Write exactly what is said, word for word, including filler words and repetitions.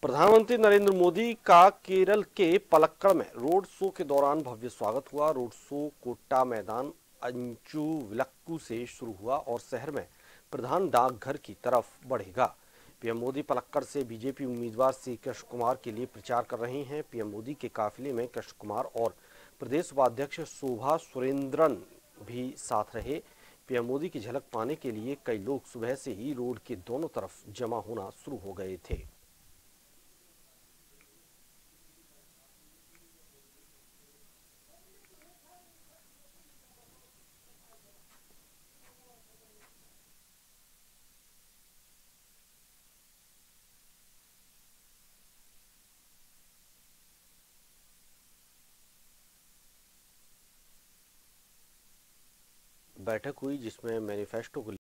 प्रधानमंत्री नरेंद्र मोदी का केरल के पलक्कड़ में रोड शो के दौरान भव्य स्वागत हुआ। रोड शो कोट्टा मैदान अंचुविलक्कू से शुरू हुआ और शहर में प्रधान डाकघर की तरफ बढ़ेगा। पीएम मोदी पलक्कड़ से बीजेपी उम्मीदवार सी कृष्ण कुमार के लिए प्रचार कर रहे हैं। पीएम मोदी के काफिले में कृष्ण कुमार और प्रदेश उपाध्यक्ष शोभा सुरेंद्रन भी साथ रहे। पीएम मोदी की झलक पाने के लिए कई लोग सुबह से ही रोड के दोनों तरफ जमा होना शुरू हो गए थे। बैठक हुई जिसमें मैनिफेस्टो को